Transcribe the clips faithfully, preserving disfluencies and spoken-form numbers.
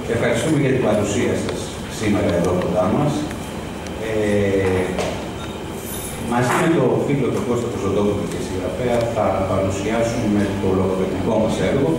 Ευχαριστούμε για την παρουσία σας σήμερα εδώ κοντά μας. Ε, μαζί με το φίλο του Κώστα Κοζοντόπουλου και συγγραφέα θα παρουσιάσουμε το λογοτεχνικό μας έργο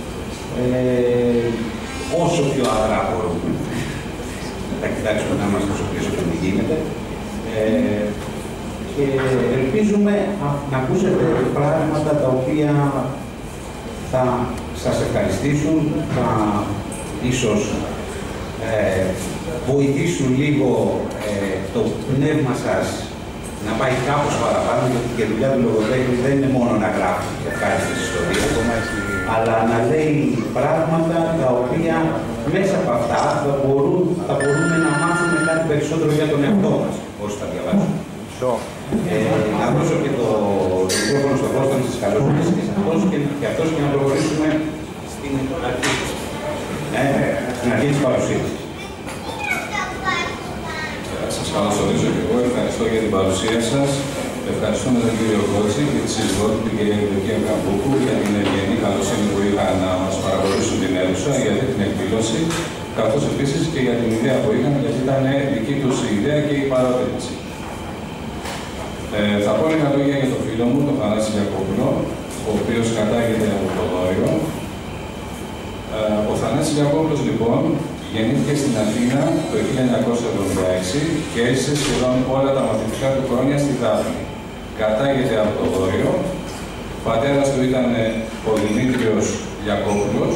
ε, όσο πιο αργά μπορούμε. Θα κοιτάξουμε να είμαστε όσο πίσω και τι γίνεται. Ε, και ελπίζουμε να ακούσετε πράγματα τα οποία θα σας ευχαριστήσουν, θα ίσως ε, βοηθήσουν λίγο ε, το πνεύμα σας να πάει κάπως παραπάνω, γιατί και η δουλειά του λογοτέχνη δεν είναι μόνο να γράφει ευχάριστες ιστορίες, αλλά να λέει πράγματα τα οποία μέσα από αυτά θα, μπορούν, θα μπορούμε να μάθουμε κάτι περισσότερο για τον εαυτό μας, όσοι θα διαβάσουμε. Ε, να δώσω και το μικρόφωνο στον Κώστα να σας καλωσορίσει και σε αυτός και, και αυτός και να προχωρήσουμε στην αρχή, ε, στην αρχή της παρουσίας. Σας καλωσορίζω και εγώ, ευχαριστώ για την παρουσία σας. Ευχαριστούμε τον κύριο Κότση και τη σύζυγό του, την κυρία Ευδοκία Καμπούκου, για την ευγενή καλοσύνη που είχαν να μας παρακολουθήσουν την αίθουσα, για αυτή την εκδήλωση, καθώς επίσης και για την ιδέα που είχαν, γιατί ήταν δική τους η ιδέα και η παρότριση. Ε, θα πω λίγα λόγια για τον φίλο μου, τον Θανάση Γιακόπουλο, ο οποίος κατάγεται από το Δόριο. Ε, ο Θανάσης Γιακόπουλος, λοιπόν, γεννήθηκε στην Αθήνα το χίλια εννιακόσια εβδομήντα έξι και έζησε σχεδόν όλα τα μαθητικά του χρόνια στη Δάφνη. Κατάγεται από το Δόριο. Ο πατέρας του ήταν ο Δημήτριος Γιακόπουλος,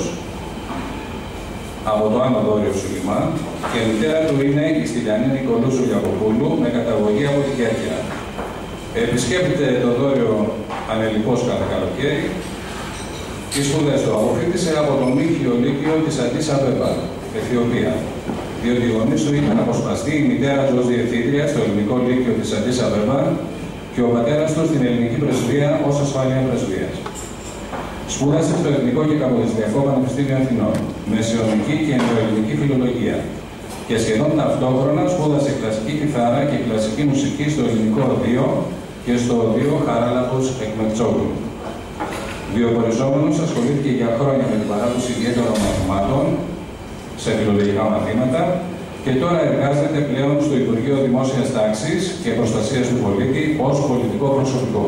από το Άνω Δόριο Σουλημάν, και η μητέρα του είναι η Στυλιανή Νικολούζου Γιακοπούλου, με καταγωγή από την Κέρκυρα. Επισκέπτεται το Δόριο ανελιπώς κάθε καλοκαίρι. Οι σπουδές του αποφύτησε από το Μύχιο Λύκειο της Αντίς Αμπέμπα, Αιθιοπία. Διότι οι γονείς του ήταν αποσπαστοί, η μητέρα του ως διευθύντρια στο Ελληνικό Λύκειο της Αντίς Αμπέμπα και ο πατέρας του στην Ελληνική Πρεσβεία ως ασφάλεια πρεσβείας. Σπούδασε στο Εθνικό και Καποδιστριακό Πανεπιστήμιο Αθηνών, μεσαιωνική και ενδοελληνική φιλολογία. Και σχεδόν ταυτόχρονα σπούδασε κλασική κιθάρα και κλασική μουσική στο Ελληνικό Οδείο και στο Οδείο Χαράλαμπος Εκμεκτσόγλου. Βιοποριζόμενος, ασχολήθηκε για χρόνια με την παράδοση ιδιαίτερων μαθημάτων σε φιλολογικά μαθήματα και τώρα εργάζεται πλέον στο Υπουργείο Δημόσιας Τάξης και Προστασίας του Πολίτη ως πολιτικό προσωπικό.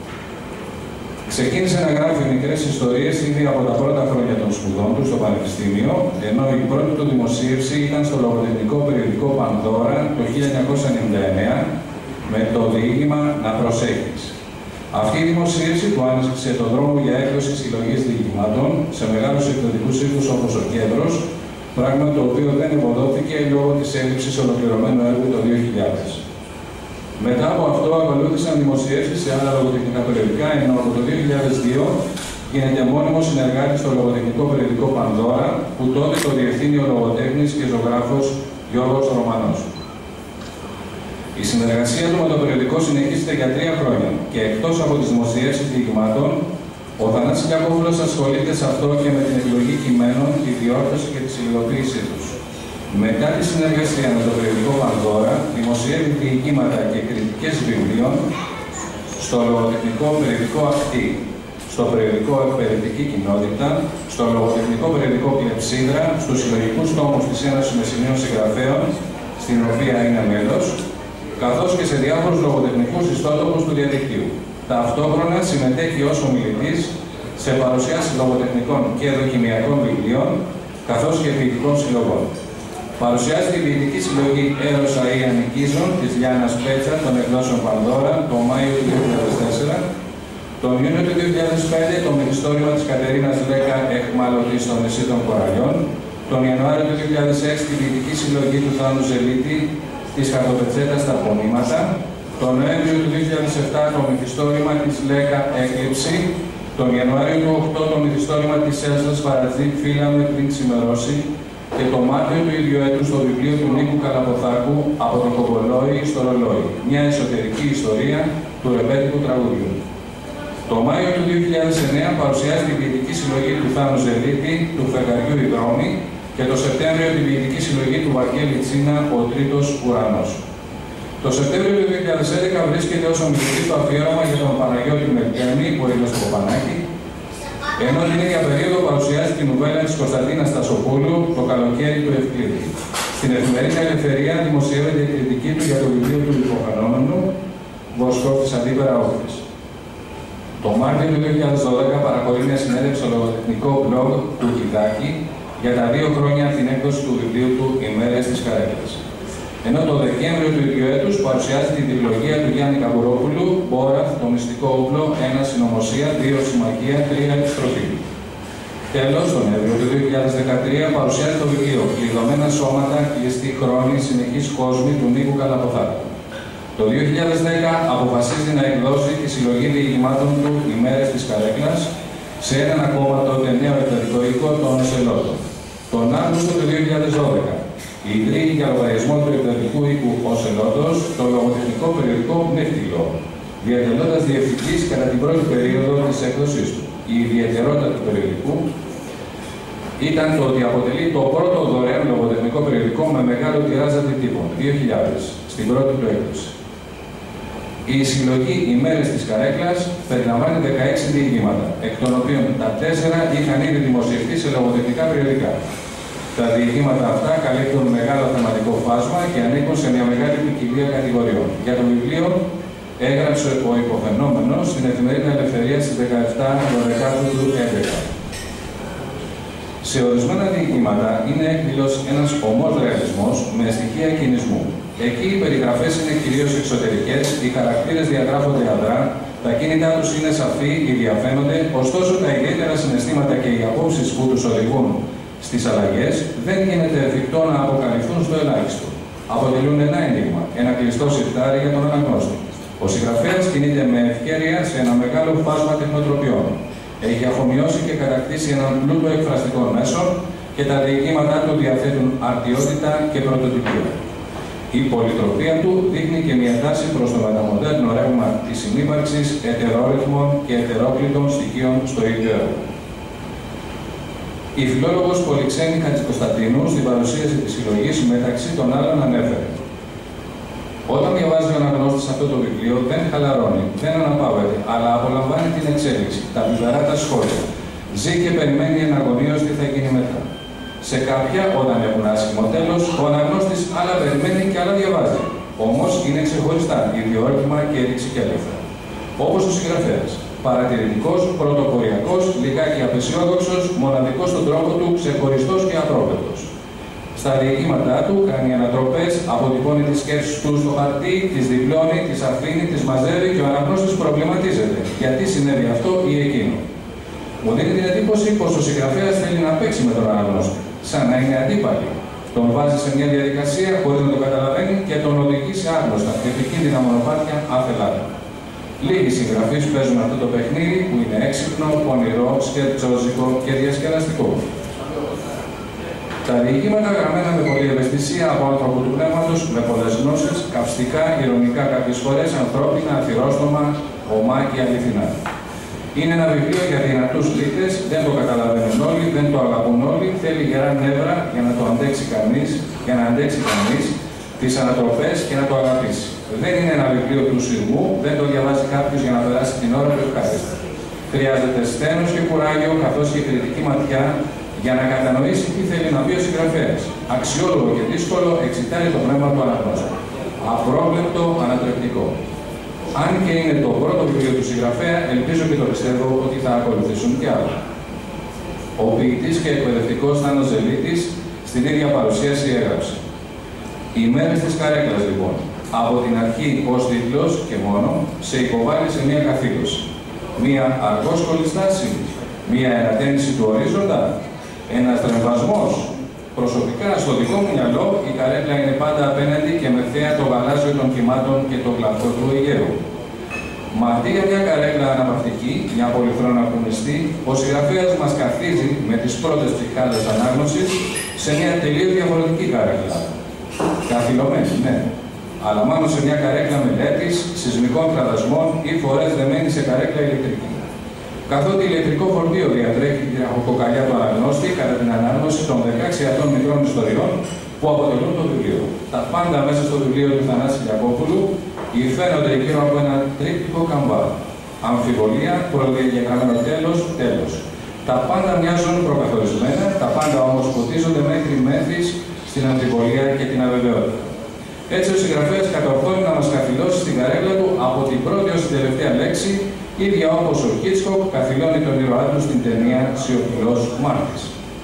Ξεκίνησε να γράφει μικρές ιστορίες ήδη από τα πρώτα χρόνια των σπουδών του στο Πανεπιστήμιο, ενώ η πρώτη του δημοσίευση ήταν στο λογοτεχνικό περιοδικό Πανδώρα το χίλια εννιακόσια ενενήντα εννέα με το διήγημα «Να προσέχεις». Αυτή η δημοσίευση του άνοιξε τον δρόμο για έκδοση συλλογής διηγημάτων σε μεγάλους εκδοτικούς οίκους όπως ο Κέντρος, πράγμα το οποίο δεν ευωδόθηκε λόγω της έλλειψης ολοκληρωμένου έργου το δύο χιλιάδες. Μετά από αυτό ακολούθησαν δημοσιεύσεις σε άλλα λογοτεχνικά περιοδικά, ενώ από το δύο χιλιάδες δύο γίνεται μόνιμο συνεργάτης στο λογοτεχνικό περιοδικό Πανδώρα, που τότε το διευθύνει ο λογοτέχνης και ζωγράφος Γιώργος Ρωμανός. Η συνεργασία του με το περιοδικό συνεχίζεται για τρία χρόνια και εκτός από τις δημοσιεύσεις διηγημάτων, ο Θανάσης Γιακόπουλος ασχολείται σε αυτό και με την επιλογή κειμένων, τη διόρθωση και τη υλοποίησή τους. Μετά τη συνεργασία με το περιοδικό Πανδώρα, δημοσιεύει διηγήματα και κριτικές βιβλίων στο λογοτεχνικό περιοδικό Αυτή, στο περιοδικό Εκπαιδευτική Κοινότητα, στο λογοτεχνικό περιοδικό Κλεψίδρα, στους συλλογικούς τόμους της Ένωσης Μεσσηνίων Συγγραφέων, στην οποία είναι μέλος, καθώς και σε διάφορους λογοτεχνικούς ιστότοπους του διαδικτύου. Ταυτόχρονα συμμετέχει ως ομιλητής σε παρουσιάσεις λογοτεχνικών και δοκιμιακών βιβλίων, καθώς και ποιητικών συλλογών. Παρουσιάζει τη ποιητική συλλογή «Έρωσα ή Ανικίζων» της Λιάννας Πέτσα των εκδόσεων Πανδώρα τον Μάιο του δύο χιλιάδες τέσσερα, τον Ιούνιο του δύο χιλιάδες πέντε το μυθιστόρημα της Κατερίνας Λέκα «Εχμάλωτη στο νησί των Κοραλιών», τον Ιανουάριο του δύο χιλιάδες έξι τη ποιητική συλλογή του Θάνου Ζελίτη της Χαρτοπετσέτας «Τα Πονήματα», τον Νοέμβριο του δύο χιλιάδες επτά το μυθιστόρημα της Λέκα «Έκλειψη», τον Ιανουάριο του δύο χιλιάδες οκτώ το μυθιστόρημα της Έλσας Παρατζή «Φίλα με πριν ξημερώσει» και το Μάρτιο του ίδιου έτους το βιβλίο του Νίκου Καλαποθάκου «Από τον Κομπολόι στο Ρολόι», μια εσωτερική ιστορία του ρεμπέτικου τραγουδιού. Το Μάιο του δύο χιλιάδες εννέα παρουσιάζει την ποιητική συλλογή του Θάνου Ζελίτη, του Φεγγαριού η Δρόμη, και το Σεπτέμβριο την ποιητική συλλογή του Βαγγέλη Τσίνα «Ο Τρίτος Ουρανός». Το Σεπτέμβριο του δύο χιλιάδες έντεκα βρίσκεται ως ομιλητής στο αφιέρωμα για τον Παναγιώτη Μελτέμι, που είναι στο Κοπανάκι, Ενώ την ίδια περίοδο παρουσιάζει την νουβέλα της Κωνσταντίνας Τασοπούλου «Το καλοκαίρι του Ευκλήδη». Στην εφημερίδα Ελευθερία δημοσιεύεται η κριτική του για το βιβλίο του υποφαινόμενου Βοσκό της Αντίπερα Όχθης. Το Μάρτιο του δύο χιλιάδες δώδεκα παρακολεί μια συνέντευξη στο λογοτεχνικό blog του Κιδάκη για τα δύο χρόνια την έκδοση του βιβλίου του «Οι μέρες της Καρέκλας». Ενώ το Δεκέμβριο του ίδιου έτους παρουσιάζει την τριλογία του Γιάννη Καβουρόπουλου «Μπόραθ, το μυστικό όπλο, ένα συνωμοσία, δύο συμμαχία, τρία επιστροφή». Τέλος, τον Νοέμβριο του δύο χιλιάδες δεκατρία παρουσιάζει το βιβλίο «Κλειδωμένα σώματα, κλειστοί χρόνοι, συνεχείς κόσμοι» του Νίκου Καλαποθάκου. Το δύο χιλιάδες δέκα αποφασίζει να εκδώσει τη συλλογή διηγημάτων του «Οι μέρες της Καρέκλας» σε έναν ακόμα τότε νέο εκδοτικό οίκο, τον Οσελότο. Τον Αύγουστο του δύο χιλιάδες δώδεκα ιδρύει για λογαριασμό του εκδοτικού οίκου Οσελότος το λογοτεχνικό περιοδικό Νύχτυλο, διατελώντας διευθυντής κατά την πρώτη περίοδο της έκδοσής του. Η ιδιαιτερότητα του περιοδικού ήταν το ότι αποτελεί το πρώτο δωρεάν λογοτεχνικό περιοδικό με μεγάλο τιράζ αντιτύπων, δύο χιλιάδες, στην πρώτη του έκδοση. Η συλλογή «Οι μέρες της Καρέκλας» περιλαμβάνει δεκαέξι διηγήματα, εκ των οποίων τα τέσσερα είχαν ήδη δημοσιευτεί σε λογοτεχνικά περιοδικά. Τα διηγήματα αυτά καλύπτουν μεγάλο θεματικό φάσμα και ανήκουν σε μια μεγάλη ποικιλία κατηγοριών. Για το βιβλίο έγραψε ο υποφαινόμενος στην εφημερίδα Ελευθερία στις δεκαεπτά δωδεκάτου του δύο χιλιάδες έντεκα. Σε ορισμένα διηγήματα είναι έκδηλος ένας ομός ρεαλισμός με στοιχεία κινησμού. Εκεί οι περιγραφές είναι κυρίως εξωτερικές, οι χαρακτήρες διαγράφονται αδρά, τα κίνητά τους είναι σαφή ή διαφαίνονται, ωστόσο τα ιδιαίτερα συναισθήματα και οι απόψεις που τους οδηγούν στις αλλαγές δεν γίνεται εφικτό να αποκαλυφθούν στο ελάχιστο. Αποτελούν ένα ένιγμα, ένα κλειστό σιρτάρι για τον αναγνώστη. Ο συγγραφέας κινείται με ευκαιρία σε ένα μεγάλο φάσμα τεχνοτροπιών. Έχει αφομοιώσει και κατακτήσει έναν πλούτο εκφραστικών μέσων και τα διηγήματά του διαθέτουν αρτιότητα και πρωτοτυπία. Η πολυτροπία του δείχνει και μια τάση προς το μεταμοντέρνο ρεύμα της συνύπαρξης ετερόρυθμων και ετερόκλητων στοιχείων στο ίδιο έργο. Η φιλόλογος Πολυξένη Χατζικοσταντίνου στην παρουσίαση της συλλογής μεταξύ των άλλων ανέφερε: «Όταν διαβάζει ο αναγνώστης αυτό το βιβλίο, δεν χαλαρώνει, δεν αναπαύεται, αλλά απολαμβάνει την εξέλιξη, τα πιπερά τα σχόλια. Ζει και περιμένει εναγωνίως τι θα γίνει μετά. Σε κάποια, όταν έχουν άσχημο τέλος, ο αναγνώστης άλλα περιμένει και άλλα διαβάζει. Όμως είναι ξεχωριστά, ιδιόρυθμα και ρηξικέλευτα. Όπως ο συγγραφέας. Παρατηρητικός, πρωτοποριακός, λιγάκι απεσιόδοξος, μοναδικός στον τρόπο του, ξεχωριστός και απρόβλεπτος. Στα διηγήματά του κάνει ανατροπές, αποτυπώνει τις σκέψεις του στο χαρτί, τις διπλώνει, τις αφήνει, τις μαζεύει και ο αναγνώστης προβληματίζεται. Γιατί συνέβη αυτό ή εκείνο. Μου δίνει την εντύπωση πως ο συγγραφέας θέλει να παίξει με τον αναγνώστη, σαν να είναι αντίπαλοι. Τον βάζει σε μια διαδικασία χωρίς να το καταλαβαίνει και τον οδηγεί σε άγνωστα, επικίνδυνα μονοπάτια άθελά. Λίγοι συγγραφείς παίζουν αυτό το παιχνίδι που είναι έξυπνο, πονηρό, σκερτσόζικο και διασκεδαστικό. Τα διηγήματα γραμμένα με πολλή ευαισθησία από άνθρωπο του πνεύματος, με πολλές γνώσεις, καυστικά, ηρωνικά κάποιες φορές, ανθρώπινα, αθυρόστομα, ομά και αληθινά. Είναι ένα βιβλίο για δυνατούς λύτες, δεν το καταλαβαίνουν όλοι, δεν το αγαπούν όλοι, θέλει γερά νεύρα για να το αντέξει κανείς, για να αντέξει κανείς τις ανατροπές και να το αγαπήσει. Δεν είναι ένα βιβλίο του σειρμού, δεν το διαβάζει κάποιος για να περάσει την ώρα του ευχάριστα. Χρειάζεται σθένος και κουράγιο, καθώς και κριτική ματιά για να κατανοήσει τι θέλει να πει ο συγγραφέας. Αξιόλογο και δύσκολο, εξητάρει το πνεύμα του αναγνώστη. Απρόβλεπτο, ανατρεπτικό. Αν και είναι το πρώτο βιβλίο του συγγραφέα, ελπίζω και το πιστεύω ότι θα ακολουθήσουν κι άλλα. Ο ποιητής και εκπαιδευτικός Θάνος Ζελίτης στην ίδια παρουσίαση έγραψε: «Οι μέρες της Καρέκλας, λοιπόν, από την αρχή ως τίτλος και μόνο, σε υποβάλλει σε μια καθήλωση. Μια αργόσκολη στάση, μια ενατένιση του ορίζοντα, ένας τρεμβασμός. Προσωπικά, στο δικό μου μυαλό, η καρέκλα είναι πάντα απέναντι και με θέα το γαλάζιο των κυμάτων και το γλαφό του Αιγαίου. Μα αντί για μια καρέκλα αναπαυτική, μια πολυθρόνα κουνιστή, ο συγγραφέας μας καθίζει με τις πρώτες ψυχάδες ανάγνωσης σε μια τελείως διαφορετική καρέκλα. Καθυλωμένη, ναι, αλλά μάλλον σε μια καρέκλα μελέτης, σεισμικών κραδασμών ή φορές δεμένη σε καρέκλα ηλεκτρική. Καθότι ηλεκτρικό φορτίο διατρέχει την ραχοκοκαλιά του αναγνώστη κατά την ανάγνωση των δεκαέξι αυτών μικρών ιστοριών που αποτελούν το βιβλίο. Τα πάντα μέσα στο βιβλίο του Θανάση Κιακόπουλου υφαίνονται γύρω από ένα τρίπτυχο καμβά. Αμφιβολία, προδιαγεγραμμένο τέλος, τέλος. Τα πάντα μοιάζουν προκαθορισμένα, τα πάντα όμως ποτίζονται μέχρι μέθης στην αμφιβολία και την αβεβαιότητα. Έτσι, ο συγγραφέας κατορθώνει να μας καθυλώσει στην καρέκλα του από την πρώτη ως την τελευταία λέξη, ίδια όπως ο Χίτσκοκ καθυλώνει τον ήρωά του στην ταινία «Σιωπηλός μάρτης».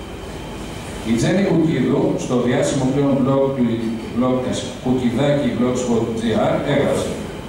Η Τζέννη Κουκίδου, στο διάσημο πλέον blog, blog της κουκιδάκι blogspot τελεία τζι άρ, έγραψε: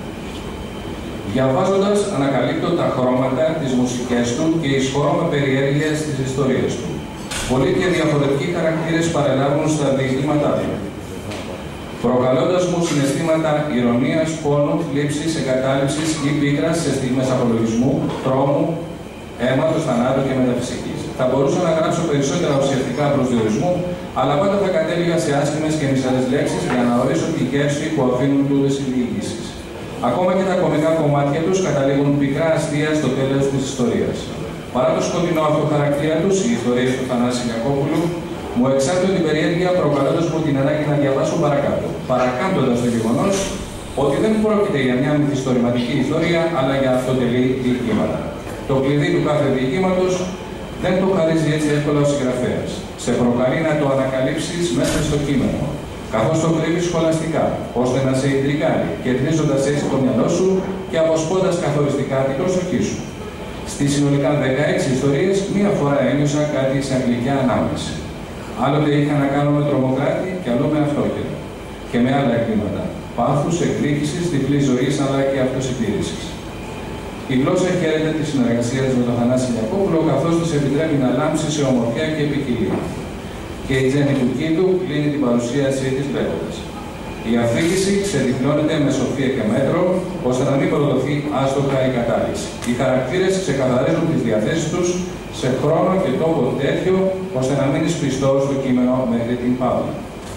«Διαβάζοντας, ανακαλύπτω τα χρώματα, τις μουσικές του και εισχωρώ με περιέργεια στις ιστορίες του. Πολλοί και διαφορετικοί χαρακτήρες παρελάβουν στα διηγήματά του, προκαλώντας μου συναισθήματα ηρωνίας, πόνου, θλίψης, εγκατάλειψης ή πίκρας σε στιγμές απολογισμού, τρόμου, αίματος, θανάτου και μεταφυσικής. Θα μπορούσα να γράψω περισσότερα ουσιαστικά προσδιορισμού, αλλά πάντα θα κατέληγα σε άσχημες και μισαρές λέξεις για να ορίσω τη γεύση που αφήνουν τούτες οι διηγήσεις. Ακόμα και τα κωμικά κομμάτια τους καταλήγουν πικρά αστεία στο τέλος της ιστορίας. Παρά το σκοτεινό αυτό χαρακτήρα τους, οι ιστορίες του Θανάση Ιακώπουλου μου εξάπτουν την περιέργεια, προκαλώντας μου την ανάγκη να διαβάσω παρακάτω, παρακάμπτοντας το γεγονός ότι δεν πρόκειται για μια μυθιστορηματική ιστορία, αλλά για αυτοτελή διηγήματα. Το κλειδί του κάθε διηγήματος δεν το χαρίζει έτσι εύκολα ο συγγραφέας. Σε προκαλεί να το ανακαλύψεις μέσα στο κείμενο, καθώς το κρύβει σχολαστικά, ώστε να σε ιντρικάρει, κερδίζοντας έτσι το μυαλό σου και αποσπώντας καθοριστικά την προσοχή σου. Στις συνολικά δεκαέξι ιστορίες, μία φορά ένιωσα κάτι σε αγγλικιά ανάμνηση. Άλλοτε είχα να κάνω με τρομοκράτη και αλλού με αυτόκαιρο. Και με άλλα εγκλήματα. Πάθους, εκδίκησης, διπλής ζωής αλλά και αυτοσυντήρησης. Η γλώσσα χαίρεται τη συνεργασία με τον Θανάση Ιακώπουλο, καθώς της επιτρέπει να λάμψει σε ομορφιά και ποικιλία. Και η Τζέννη Κουκίδου κλείνει την παρουσίασή της λέγοντας: «Η αφήγηση ξεδιπλώνεται με σοφία και μέτρο, ώστε να μην προδοθεί άστοχα η κατάληξη. Οι χαρακτήρες ξεκαθαρίζουν τις διαθέσεις τους σε χρόνο και τόπο τέτοιο, ώστε να μείνεις πιστός στο κείμενο μέχρι την παύλα».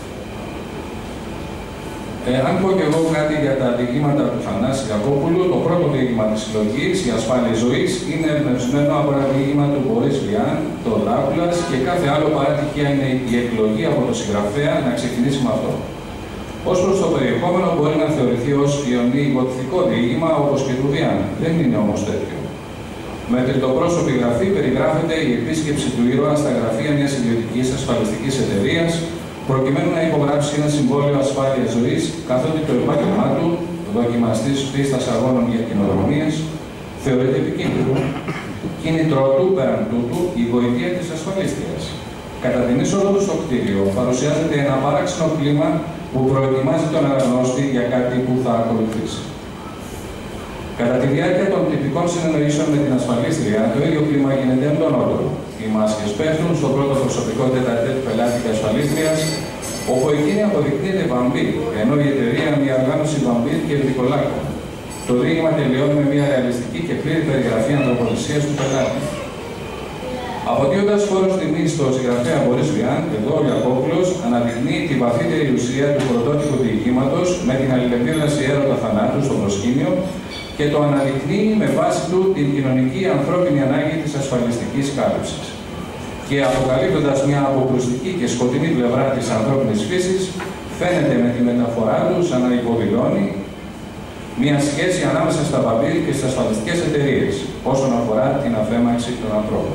Ε, αν πω και εγώ κάτι για τα διηγήματα του Θανάση Ιακώπουλου, το πρώτο διήγημα της συλλογής, «Η ασφάλεια ζωής», είναι εμπνευσμένο από ένα διήγημα του Μπορίς Βιάν, το Δράκουλας, και κάθε άλλο παρά τυχαία είναι η εκλογή από το συγγραφέα να ξεκινήσει με αυτό. Ως προς το περιεχόμενο, μπορεί να θεωρηθεί ως ιονί-γοτθικό διήγημα, όπως και του Βιάν. Δεν είναι όμως τέτοιο. Με τριτοπρόσωπη γραφή περιγράφεται η επίσκεψη του ήρωα στα γραφεία μιας ιδιωτικής ασφαλιστικής εταιρείας, προκειμένου να υπογράψει ένα συμβόλαιο ασφάλειας ζωής, καθότι το επάγγελμά του, δοκιμαστής πίστας αγώνων για κοινοδρομίες, θεωρείται επικίνδυνο. Κίνητρό του, πέραν τούτου, η βοήθεια της ασφαλίστριας. Κατά την είσοδο του στο κτίριο, παρουσιάζεται ένα παράξενο κλίμα που προετοιμάζει τον αναγνώστη για κάτι που θα ακολουθήσει. Κατά τη διάρκεια των τυπικών συνεννοήσεων με την ασφαλίστρια, το ίδιο κλίμα γίνεται εντονότερο. Οι μάσκες πέφτουν στο πρώτο προσωπικό τετατέτ πελάτη και ασφαλίστριας, όπου εκείνη αποδεικνύεται βαμπύρ, ενώ η εταιρεία είναι μια οργάνωση βαμπύρ και ευδικολάκων. Το διήγημα τελειώνει με μια ρεαλιστική και πλήρη περιγραφή ανθρωποληψίας του πελάτη. Αποτείοντας φόρος τιμής στο συγγραφέα Μπορίς Βιάν, εδώ ο Ιακώπουλος αναδεικνύει τη βαθύτερη ουσία του πρωτότυπου διηγήματος με την αλληλεπίδραση έρωτα θανάτου στο προσκήνιο και το αναδεικνύει με βάση του την κοινωνική ανθρώπινη ανάγκη της ασφαλιστικής κάλυψης. Και αποκαλύπτοντας μια αποκρουστική και σκοτεινή πλευρά της ανθρώπινης φύσης, φαίνεται με τη μεταφορά του σαν να υποδηλώνει μια σχέση ανάμεσα στα βαμπύρ και στις ασφαλιστικές εταιρείες, όσον αφορά την αφέμαξη των ανθρώπων.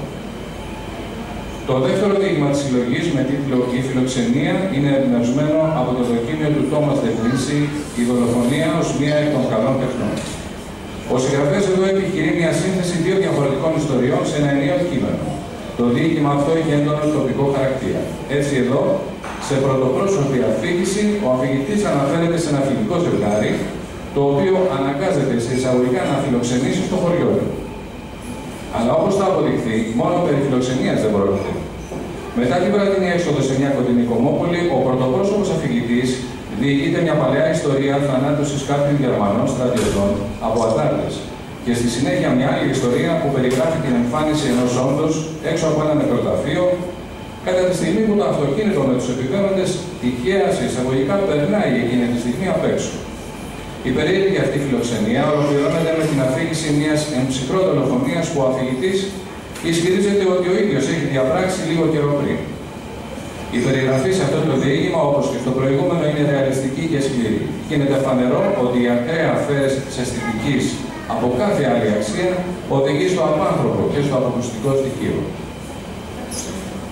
Το δεύτερο διήγημα της συλλογής, με τίτλο «Η φιλοξενία», είναι εμπνευσμένο από το δοκίμιο του Τόμας ντε Βίνσι, «Η δολοφονία ως μία εκ των καλών τεχνών». Ο συγγραφέας εδώ επιχειρεί μια σύνθεση δύο διαφορετικών ιστοριών σε ένα ενιαίο κείμενο. Το διήγημα αυτό έχει έντονο τοπικό χαρακτήρα. Έτσι εδώ, σε πρωτοπρόσωπη αφήγηση, ο αφηγητής αναφέρεται σε ένα φιλικό ζευγάρι, το οποίο αναγκάζεται σε εισαγωγικά να φιλοξενήσει στο χωριό του. Αλλά όπως θα αποδειχθεί, μόνο περί φιλοξενίας δεν πρόκειται. Μετά την βραδινή έξοδο σε μια κοντινή κομμόπολη, ο πρωτοπρόσωπος αφηγητής διηγείται μια παλαιά ιστορία θανάτωσης κάποιων Γερμανών στρατιωτών από ατάρτες και στη συνέχεια μια άλλη ιστορία που περιγράφει την εμφάνιση ενός όντος έξω από ένα νεκροταφείο, κατά τη στιγμή που το αυτοκίνητο με τους επιβαίνοντες τυχαία σε εισαγωγικά περνάει εκείνη τη στιγμή απ' έξω. Η περίεργη αυτή φιλοξενία ολοκληρώνεται με την αφήγηση μιας εμψυχρό δολοφονίας που ο αφηγητής ισχυρίζεται ότι ο ίδιος έχει διαπράξει λίγο καιρό πριν. Η περιγραφή σε αυτό το διήγημα, όπως και στο προηγούμενο, είναι ρεαλιστική και σκληρή. Γίνεται φανερό ότι η ακραία αφαίρεση της αισθητικής από κάθε άλλη αξία οδηγεί στο απάνθρωπο και στο αποκρουστικό στοιχείο.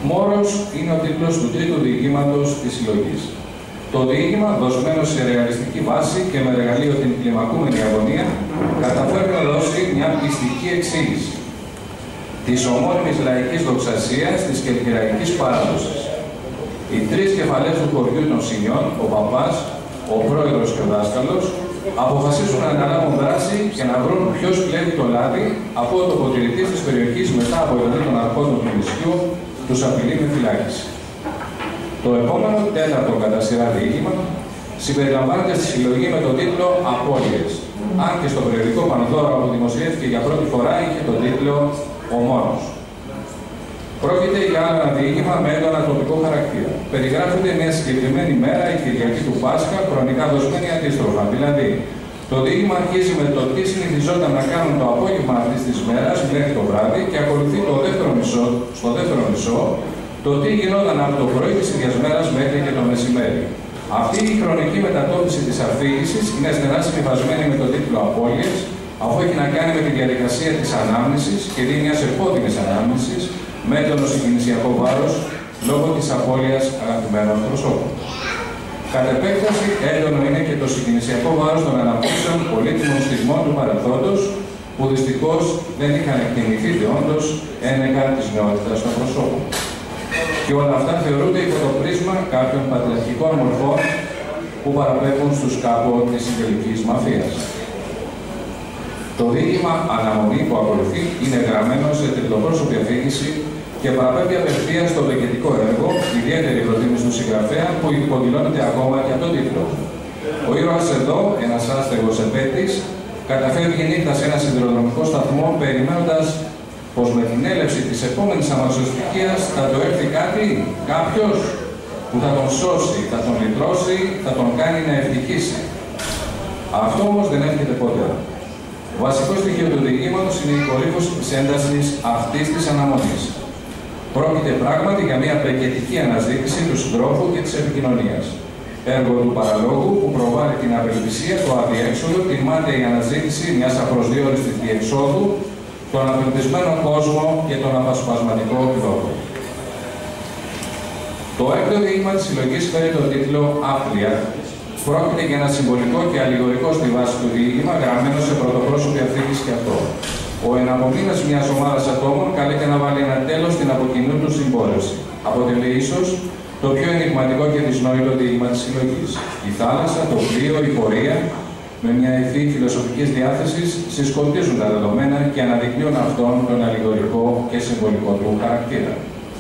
Μόρος είναι ο τίτλος του τρίτου διηγήματος της συλλογής. Το διήγημα, δοσμένο σε ρεαλιστική βάση και με εργαλείο την κλιμακούμενη αγωνία, καταφέρει να δώσει μια πιστική εξήγηση της ομώνυμης λαϊκής δοξασίας της κελκυραϊκής παράδοσης. Οι τρεις κεφαλές του χωριού των Σινιών, ο παπάς, ο πρόεδρος και ο δάσκαλος, αποφασίζουν να αναλάβουν δράση και να βρουν ποιος κλέβει το λάδι, αφού ο τοποτηρητής της περιοχής μετά από εντολή των αρχόντων του νησιού τους απειλεί με φυλάκιση. Το επόμενο, τέταρτο κατά σειρά διήγημα, συμπεριλαμβάνεται στη συλλογή με τον τίτλο «Απώλειες», αν και στο περιοδικό Πανδώρα που δημοσιεύτηκε για πρώτη φορά είχε τον τίτλο «Ο Μόνος». Πρόκειται για άλλο ένα διήγημα με έντονα τοπικό χαρακτήρα. Περιγράφεται μια συγκεκριμένη μέρα, η Κυριακή του Πάσχα, χρονικά δοσμένη αντίστροφα. Δηλαδή, το διήγημα αρχίζει με το τι συνηθιζόταν να κάνουν το απόγευμα αυτή τη μέρα μέχρι το βράδυ και ακολουθεί το δεύτερο μισό, στο δεύτερο μισό το τι γινόταν από το πρωί τη ίδια μέρα μέχρι και το μεσημέρι. Αυτή η χρονική μετατόπιση τη αφήγηση είναι στενά συμβιβασμένη με τον τίτλο Απώλειες, αφού έχει να κάνει με τη διαδικασία τη ανάμνησης και δει μια επώδυνη ανάμνηση με έντονο συγκινησιακό βάρος λόγω της απώλειας αγαπημένων προσώπων. Κατ' επέκταση, έντονο είναι και το συγκινησιακό βάρος των αναπτύσεων πολύτιμων στιγμών του παρελθόντος, που δυστυχώς δεν είχαν εκτιμηθεί δεόντως ένεκα της νεότητας των προσώπων. Και όλα αυτά θεωρούνται υπό το πρίσμα κάποιων πατριαρχικών μορφών που παραπέμπουν στους κάπου της συγγελικής μαφίας. Το διήγημα Αναμονή που ακολουθεί είναι γραμμένο σε τριτοπρόσωπη αφήγηση και παραπέμπει απευθείας στο βεγγετικό έργο, ιδιαίτερη προτίμηση του συγγραφέα που υποδηλώνεται ακόμα και από τον τίτλο. Ο ήρωας εδώ, ένας άστεγος επέτης, καταφεύγει νύχτα σε ένα σιδηροδρομικό σταθμό περιμένοντας πως με την έλευση της επόμενης αμαξοστοιχίας θα του έρθει κάτι, κάποιος που θα τον σώσει, θα τον λυτρώσει, θα τον κάνει να ευτυχήσει. Αυτό όμως δεν έρχεται ποτέ. Βασικό στοιχείο του διηγήματος είναι η κορύφωση της έντασης αυτής της αναμονής. Πρόκειται πράγματι για μια πεκετική αναζήτηση του συντρόφου και της επικοινωνίας. Έργο του παραλόγου που προβάλλει την απελπισία, το αδιέξοδο, τη μάταιη αναζήτηση μιας απροσδιόριστης διεξόδου, τον απελπισμένο κόσμο και τον απασπασματικό λόγο. Το έκτο διήγημα της συλλογής φέρει τον τίτλο «Άπλια». Πρόκειται για ένα συμβολικό και αλληγορικό στη βάση του διήγημα, γραμμένο σε πρωτοπρόσωπη αφήγηση και αυτό. Ο εναπομείνας μιας ομάδας ατόμων καλείται να βάλει ένα τέλος στην από κοινού του συμπόρευση. Αποτελεί ίσως το πιο ενιγματικό και δυσνόητο διήγημα της συλλογής. Η θάλασσα, το πλοίο, η πορεία, με μια υφή φιλοσοφικής διάθεσης, συσκοτίζουν τα δεδομένα και αναδεικνύουν αυτόν τον αλληγορικό και συμβολικό του χαρακτήρα.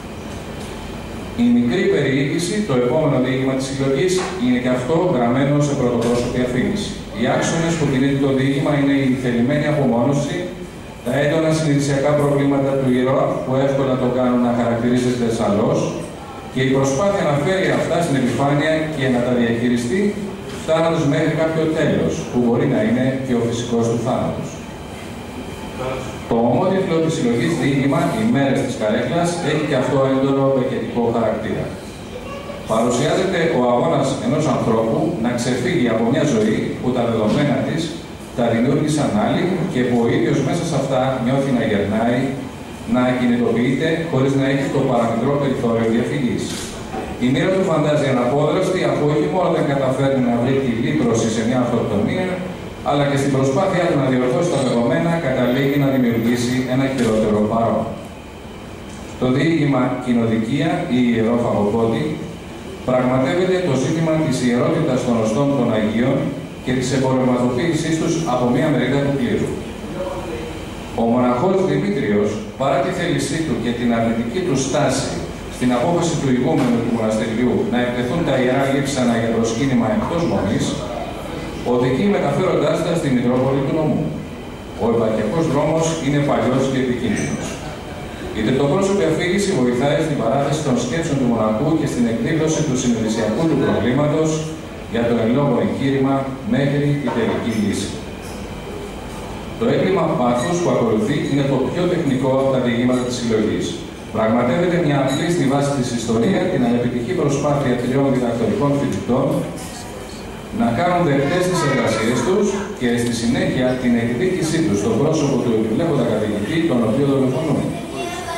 Η μικρή περιήγηση, το επόμενο διήγημα της συλλογής, είναι και αυτό γραμμένο σε πρωτοπρόσωπη αφήγηση. Οι άξονες που κινείται το διήγημα είναι η θελημένη απομόνωση, τα έντονα συνειδησιακά προβλήματα του ήρωα που εύκολα το κάνουν να χαρακτηρίζεται σαλός και η προσπάθεια να φέρει αυτά στην επιφάνεια και να τα διαχειριστεί, φτάνοντας μέχρι κάποιο τέλος, που μπορεί να είναι και ο φυσικός του θάνατος. Το ομότιτλο της συλλογής διήγημα «Οι μέρες της καρέκλας» έχει και αυτό έντονο βεγγετικό χαρακτήρα. Παρουσιάζεται ο αγώνας ενός ανθρώπου να ξεφύγει από μια ζωή που τα δεδομένα της τα δημιούργησαν άλλοι και που ο ίδιος μέσα σε αυτά νιώθει να γερνάει, να κινητοποιείται χωρίς να έχει το παραμικρό περιθώριο διαφυγής. Η μοίρα του φαντάζει αναπόδραστη, αφού όχι μόνο δεν καταφέρνει να βρει τη λύτρωση σε μια αυτοκτονία, αλλά και στην προσπάθειά του να διορθώσει τα δεδομένα, καταλήγει να δημιουργήσει ένα χειρότερο παρόν. Το διήγημα «Κοινοδικία» ή «Ιερό Φαγοπότη» πραγματεύεται το ζήτημα της ιερότητας των οστών των Αγίων και της εμπορευματοποίησής τους από μία μερίδα του κλήρου. Ο μοναχός Δημήτριος, παρά τη θέλησή του και την αρνητική του στάση στην απόφαση του ηγούμενου του μοναστεριού να εκτεθούν τα ιερά λείψανα για προσκύνημα εκτός μονής, οδηγεί μεταφέροντάς τα στη Μητρόπολη του νομού. Ο επαρχιακός δρόμος είναι παλιός και επικίνδυνος. Η τριτοπρόσωπη αφήγηση βοηθάει στην παράθεση των σκέψεων του μοναχού και στην εκδήλωση του συνειδησιακού του προβλήματος για το εν λόγω εγχείρημα μέχρι η τελική λύση. Το έγκλημα πάθους που ακολουθεί είναι το πιο τεχνικό από τα διηγήματα της συλλογής. Πραγματεύεται μια απλή στη βάση της ιστορίας την ανεπιτυχή προσπάθεια τριών διδακτορικών φοιτητών να κάνουν δεκτές τις εργασίες τους και στη συνέχεια την εκδίκησή τους στο πρόσωπο του επιβλέποντα καθηγητή, τον οποίο δολοφονούν. Ο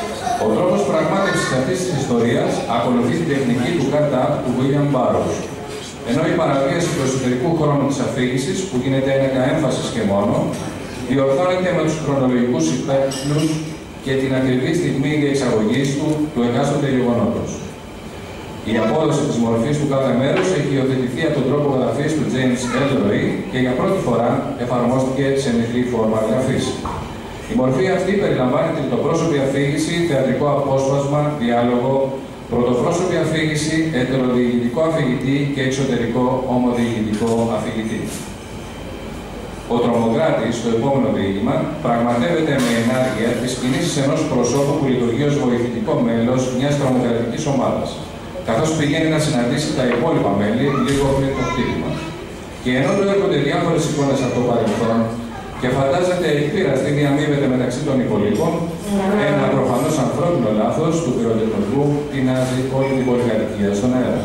Ο τρόπος πραγμάτευσης αυτής της ιστορίας ακολουθεί την τεχνική του cut-up του William Burroughs, ενώ η παραβίαση του εσωτερικού χρόνου της αφήγησης, που γίνεται ένεκα έμφασης και μόνο, διορθώνεται με τους χρονολογικούς υπεύθυνους και την ακριβή στιγμή διεξαγωγής του του εκάστοτε γεγονότος. Η απόδοση της μορφής του κάθε μέρους έχει υιοθετηθεί από τον τρόπο γραφής του James Ellroy και για πρώτη φορά εφαρμόστηκε σε μικρή φόρμα γραφής. Η μορφή αυτή περιλαμβάνει τριτοπρόσωπη αφήγηση, θεατρικό απόσπασμα, διάλογο, πρωτοπρόσωπη αφήγηση, ετεροδιηγητικό αφηγητή και εξωτερικό ομοδιηγητικό αφηγητή. Ο τρομοκράτης, στο επόμενο διήγημα, πραγματεύεται με ενάργεια τις κινήσεις ενός προσώπου που λειτουργεί ως βοηθητικό μέλος μιας τρομοκρατικής ομάδας, καθώς πηγαίνει να συναντήσει τα υπόλοιπα μέλη λίγο πριν το χτύπημα. Και ενώ του έρχονται διάφορες εικόνες από το παρελθόν και φαντάζεται εκπείρας τι διαμείβεται μεταξύ των υπολείπων, ένα προφανώς ανθρώπινο λάθος του πυροτεχνικού τεινάζει όλη την πολυκατοικία στον αέρα.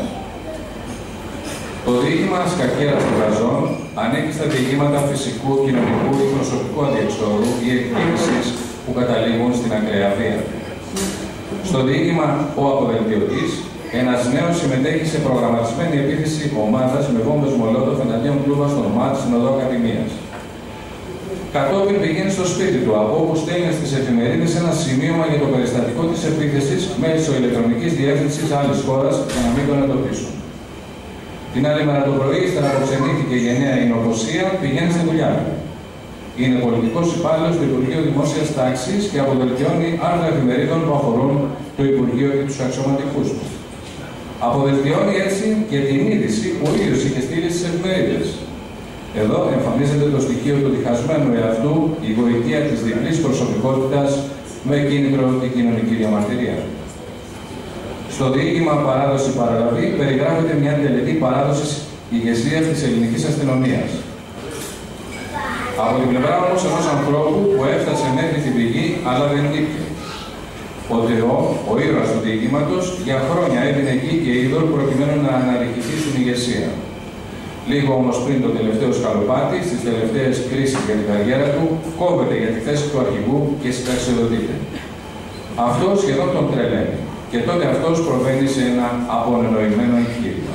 Το διήγημα Σκακέρας των Γαζών ανήκει στα διηγήματα φυσικού, κοινωνικού ή προσωπικού αδιεξόδου ή εκδίκησης που καταλήγουν στην ακραία βία. Στο διήγημα Ο Αποδελτιωτής, ένας νέος συμμετέχει σε προγραμματισμένη επίθεση ομάδας με βόμβες Μολότοφ εναντίον κλούβα στον ΜΑΤ στην οδό Ακαδημίας. Κατόπιν πηγαίνει στο σπίτι του, από όπου στέλνει στις εφημερίδες ένα σημείωμα για το περιστατικό της επίθεσης μέσω ηλεκτρονικής διεύθυνσης άλλης χώρας για να μην τον εντοπίσουν. Την άλλη μέρα το πρωί, ύστερα που ξενύχθηκε η γενναία εινοποσία, πηγαίνει στη δουλειά του. Είναι πολιτικός υπάλληλος του Υπουργείου Δημόσιας Τάξης και αποδελτιώνει άρθρα εφημερίδων που αφορούν το Υπουργείο και τους αξιωματικούς του. Αποδελτιώνει έτσι και την είδηση που ο ίδιος είχε στείλει στις εφημερίδες. Εδώ εμφανίζεται το στοιχείο του διχασμένου εαυτού, η γοητεία της διπλής προσωπικότητας με κίνητρο την κοινωνική διαμαρτυρία. Στο διήγημα Παράδοση Παραλαβή περιγράφεται μια τελετή παράδοση ηγεσίας της ελληνικής αστυνομίας. Από την πλευρά όμως ενός ανθρώπου που έφτασε μέχρι την πηγή αλλά δεν νίκησε. Ο Θεό, ο ήρωας του διηγήματος, για χρόνια έδινε γη και είδωρ προκειμένου να αναρριχηθεί στην ηγεσία. Λίγο όμως πριν το τελευταίο σκαλοπάτι, στις τελευταίες κρίσεις για την καριέρα του, κόβεται για τη θέση του αρχηγού και συνταξιοδοτείται. Αυτό σχεδόν τον τρελαίνει. Και τότε αυτός προβαίνει σε ένα απονενοημένο εγχείρημα.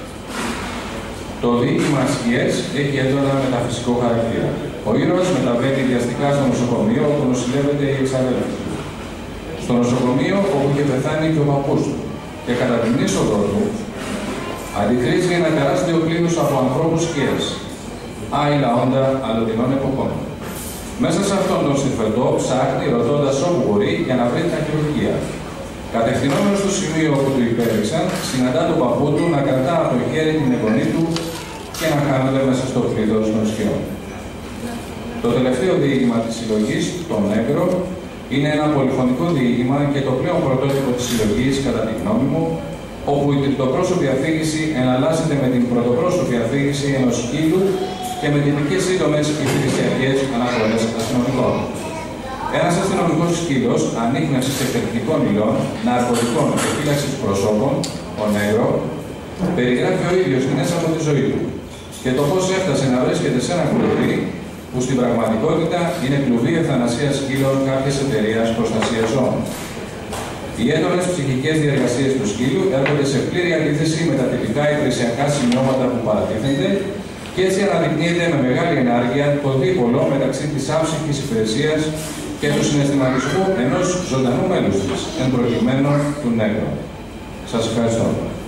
Το διήγημα Σκιές έχει έντονα μεταφυσικό χαρακτήρα. Ο ήρωας μεταβαίνει βιαστικά στο νοσοκομείο όπου νοσηλεύεται η εξαδέλφη του. Στο νοσοκομείο όπου είχε πεθάνει και ο παππούς του. Και κατά την είσοδο του αντικρίζει ένα τεράστιο πλήθος από ανθρώπους σκιές. Άειλα όντα αλλοτινών εποχών. Μέσα σε αυτόν τον συμφερτό ψάχνει ρωτώντας όπου μπορεί για να βρει τα χειρουργία. Κατευθυνόμενος στο σημείο όπου του υπέδειξαν, συναντά τον παππού του να κρατά από το χέρι την εγγονή του και να χάνονται μέσα στο πλήθος των σκιών. Το τελευταίο διήγημα της συλλογής, το Νέγκρο, είναι ένα πολυφωνικό διήγημα και το πλέον πρωτότυπο της συλλογής, κατά τη γνώμη μου, όπου η τριτοπρόσωπη αφήγηση εναλλάσσεται με την πρωτοπρόσωπη αφήγηση ενός σκύλου και με τυπικές σύντομες υπηρεσιακές αναφορές αστυνομικών. Ένας αστυνομικός σκύλος ανίχνευσης εκπαιδευτικών υλών, ναρκωτικών και φύλαξης προσώπων, ο Νέγκρο, περιγράφει ο ίδιος μήνες από τη ζωή του και το πώς έφτασε να βρίσκεται σε ένα κλουβί που στην πραγματικότητα είναι κλουβί ευθανασίας σκύλων κάποιες εταιρείας προστασίας ζώων. Οι έντονες ψυχικές διεργασίες του σκύλου έρχονται σε πλήρη αντίθεση με τα τυπικά υπηρεσιακά σημειώματα που παρατίθενται και έτσι αναδεικνύεται με μεγάλη ενάργεια το δίπολο μεταξύ της άψυχης υπηρεσίας και του συναισθηματισμού ενός ζωντανού μέλους της, εν προκειμένου του Νέγκρο. Σας ευχαριστώ.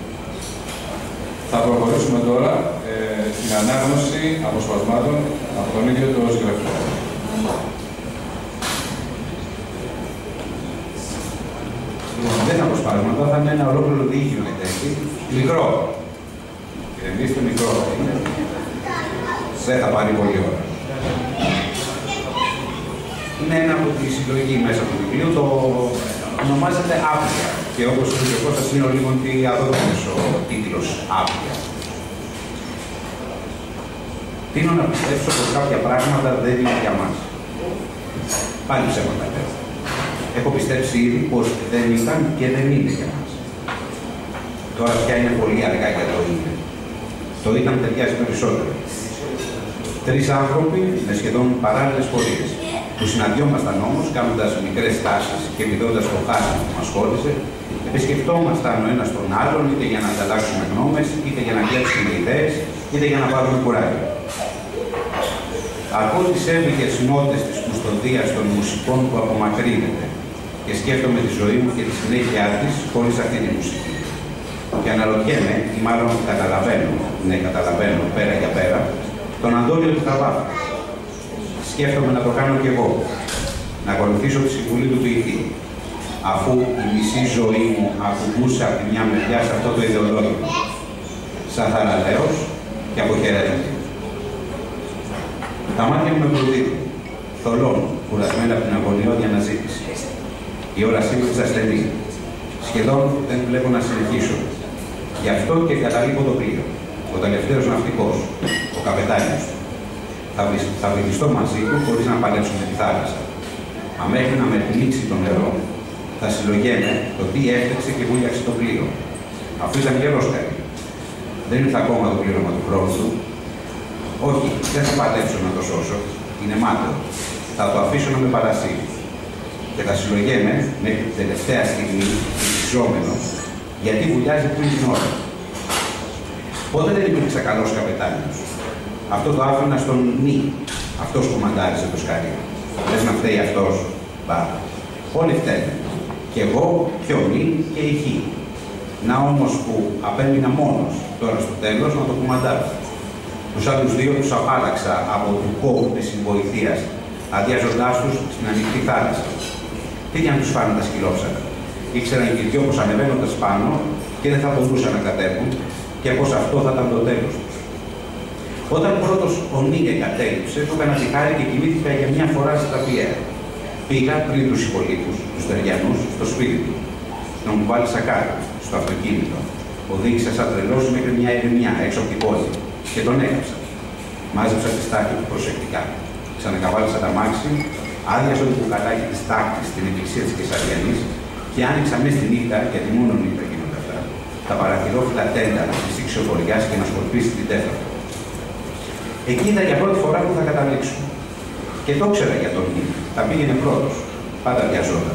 Θα προχωρήσουμε τώρα ε, στην ανάγνωση αποσπασμάτων από τον ίδιο τον συγγραφέα. Δεν είναι αποσπάσματα, θα είναι ένα ολόκληρο διήγημα έτσι. Μικρό. Και δεν είστε μικρό. Δεν θα πάρει πολύ ώρα. Είναι ένα από τη συλλογή μέσα από το βιβλίο, το ονομάζεται Άπλια. Και όπως είπε και ο Κώστας, είναι λίγο ότι αδόκιμος ο τίτλος Άπλια. Τείνω να πιστέψω πως κάποια πράγματα δεν είναι για μας. Πάλι ψέματα λέω. Έχω πιστέψει ήδη πως δεν ήταν και δεν είναι για μας. Τώρα πια είναι πολύ αργά για το είναι. Το ήταν ταιριάζει περισσότερο. Τρεις άνθρωποι με σχεδόν παράλληλες πορείες. που συναντιόμασταν όμως, κάνοντας μικρές τάσεις και επιδόντας το χάσμα που μας χώριζε, επισκεφτόμασταν ο ένας τον άλλον, είτε για να ανταλλάξουμε γνώμες, είτε για να κλέψουμε ιδέες, είτε για να πάρουμε κουράγιο. Ακούω τις έβγες νότες της κουστοδίας των μουσικών που απομακρύνεται και σκέφτομαι τη ζωή μου και τη συνέχεια της χωρίς αυτή τη μουσική. Και αναρωτιέμαι, ή μάλλον καταλαβαίνω, ναι, καταλαβαίνω πέρα για πέρα, τον Αντώνιο του Καβάφη. Σκέφτομαι να το κάνω κι εγώ, να ακολουθήσω τη συμβουλή του ποιητή, αφού η μισή ζωή μου ακουμπούσα από τη μια μεριά σε αυτό το ιδεολόγιο, σαν θαραλέος και αποχαιρέτητη. Τα μάτια μου με προδίδουν, θολώνουν, κουρασμένα από την αγωνιώδη αναζήτηση. Η όρασή μου της ασθενή. Σχεδόν δεν βλέπω να συνεχίσω. Γι' αυτό και καταλείπω το πλοίο. Ο τελευταίος ναυτικός, ο καπετάνιος. Θα, βρι, θα βυθιστώ μαζί του χωρίς να παλέψω με τη θάλασσα. Μα μέχρι να με πνίξει το νερό, θα συλλογέμαι το τι έφτιαξε και βούλιαξε το πλοίο. Αφού ήταν γερός κάτι. Δεν ήρθε ακόμα το πλήρωμα του χρόνου του. Όχι, δεν θα παλέψω να το σώσω. Είναι μάταιο. Θα το αφήσω να με παρασύρει. Και θα συλλογέμαι μέχρι την τελευταία στιγμή, φυσιόμενος, γιατί βουλιάζει πριν την ώρα. Πότε δεν υπήρξα καλός καπετάνιος. Αυτό το άφηνα στον νη, αυτός που μαντάριζε το σκαρί. Λες να φταίει αυτός. Μπα. Όλοι φταίνε. Και εγώ, και ο νη, και η χή. Να όμως που απέμεινα μόνος, τώρα στο τέλος, να το κουμαντάρω. Τους άλλους δύο τους απάλαξα από του κόβου της συμβοηθείας, αδειάζοντάς τους στην ανοιχτή θάλασσα. Τι για να τους φάνε τα σκυλόψαρα. Ήξεραν και οι δυο πως ανεβαίνοντας πάνω και δεν θα μπορούσαν να κατέβουν και πως αυτό θα ήταν το τέλος τους. Όταν πρώτος ο Νίγε κατέληψε, του έκανα τη χάρη και κοιμήθηκα για μια φορά στα Πιέρα. Πήγα πριν τους υπολείπους, τους Τεριανούς, στο σπίτι του. Να μου βάλει σακάρι, στο αυτοκίνητο. Οδήγησα σαν τρελός μέχρι μια ερημιά έξω από την πόλη και τον έκαψα. Μάζεψα τη στάχη του προσεκτικά. Ξανακαβάλισα τα μάξι, άδειασα το μπουκαλάκι της τάχτης στην εκκλησία της Κεσαριανής και άνοιξα μέσα στη νύχτα, γιατί μόνο νύχτα γίνονται αυτά, τα παραθυρόφυλλα τέντανα της ξεφοριάς και να σκορπίσει την τέταρτη. Εκεί ήταν για πρώτη φορά που θα καταλήξουμε. Και το ήξερα για τον νύχτα. Τα πήγαινε πρώτος. Πάντα βιαζόταν.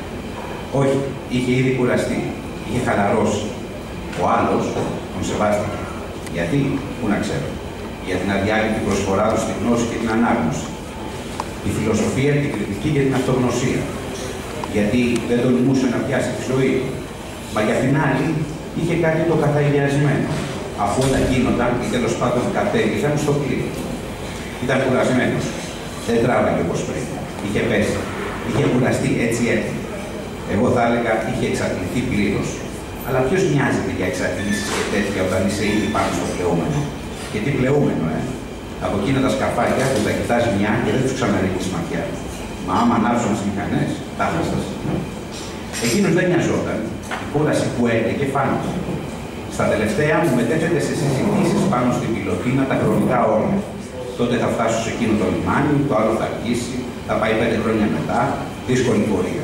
Όχι, είχε ήδη κουραστεί. Είχε χαλαρώσει. Ο άλλος τον σεβάστηκε. Γιατί, πού να ξέρω. Για την αδιάλειπτη προσφορά του στη γνώση και την ανάγνωση. Τη φιλοσοφία, την κριτική και την αυτογνωσία. Γιατί δεν τολμούσε να πιάσει τη ζωή του. Μα για την άλλη, είχε κάτι το καθαγιασμένο. Αφού όλα γίνονταν ή τέλος πάντων κατέληγαν στο πλοίο. Ήταν κουρασμένος. Δεν τράβαγε όπως πριν. Είχε πέσει. Είχε κουραστεί έτσι έτσι. Εγώ θα έλεγα είχε εξαρτηθεί πλήρως. Αλλά ποιος νοιάζεται για εξαρτήσεις και τέτοια όταν είσαι ήδη πάνω στο πλεούμενο. Και τι πλεούμενο, ε. Από εκείνα τα σκαφάκια που τα κοιτάζει μια και δεν τους ξαναρίχνεις ματιά. Μα άμα ανάψουν τις μηχανές, τα χάσας. Εκείνος δεν νοιαζόταν. Η κούραση που έλεγε φάνηκε. Στα τελευταία μου μετέφερε σε συζητήσεις πάνω στην πιλωτίνα τα χρονικά όρια. Τότε θα φτάσω σε εκείνο το λιμάνι, το άλλο θα αργήσει, θα πάει πέντε χρόνια μετά, δύσκολη πορεία.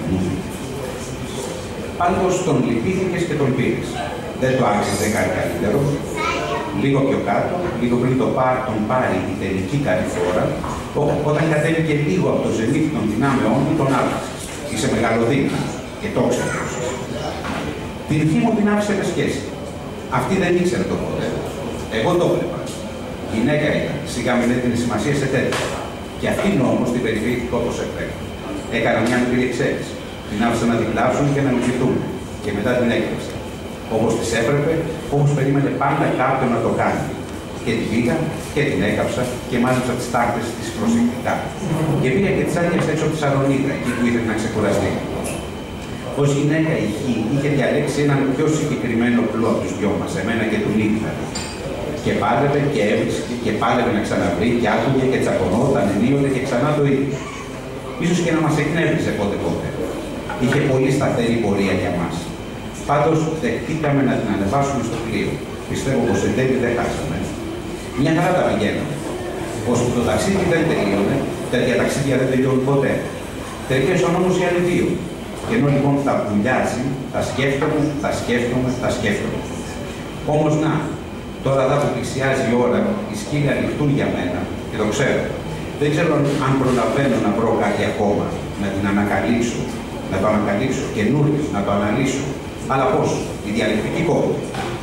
Πάντως τον λυπήθηκες και τον πήρες. Δεν το άξιζε κάτι καλύτερο. Λίγο πιο κάτω, λίγο πριν το πάρ, τον πάρει η τελική κατηφόρα, όταν κατέβηκε λίγο από το ζενήθι των δυνάμεών του, τον άλλαξες. Είσαι μεγαλοδύναμος και το ξέρεις. Την ευχή μου την άφησε με σχέση. Αυτή δεν ήξερε το ποτέ. Εγώ το βλέπα. Γυναίκα ήταν, σιγά μην έδινε σημασία σε τέτοια. Και αυτήν όμως την περιφερειχτικό όπως έπρεπε. Έκανα μια μικρή εξαίρεση. Την άφησα να την κλάψουν και να λυπηθούν. Και μετά την έκλεψα. Όπως της έπρεπε, όπως περίμενε πάντα κάποιον να το κάνει. Και την πήγα και την έκαψα και μάζεψα τις τάχτες της προσεκτικά. Και πήγα και τις άδειασα έξω από τη Σαλονίκα, εκεί που ήθελε να ξεκουραστεί. Ως γυναίκα η Χ είχε διαλέξει έναν πιο συγκεκριμένο πλό από τους δυο μας, εμένα και του Νίκητα. Και πάλευε και έβρισκε και πάλευε να ξαναβρει και άκουγε και τσακωνόταν ενίοτε και ξανά το ίδιο. Ίσως και να μας εκνεύριζε πότε πότε. Είχε πολύ σταθερή πορεία για μας. Πάντως δεχτήκαμε να την ανεβάσουμε στο πλοίο. Πιστεύω πως εν τέλει δεν χάσαμε. Μια χαρά τα πηγαίναμε. Ώσπου το ταξίδι δεν τελείωνε, τέτοια ταξίδια δεν τελειώνουν ποτέ. Τελείωσαν όμως οι άλλοι δύο. Και ενώ λοιπόν θα πουλιάζει, θα σκέφτομαι, θα σκέφτομαι, θα σκέφτομαι. Όμως να, τώρα εδώ που πλησιάζει η ώρα, οι σκύλοι ανοιχτούν για μένα και το ξέρω. Δεν ξέρω αν προλαβαίνω να βρω κάτι ακόμα, να την ανακαλύψω, να το ανακαλύψω καινούριο, να το αναλύσω. Αλλά πώς, η διαλεκτική κόπτει.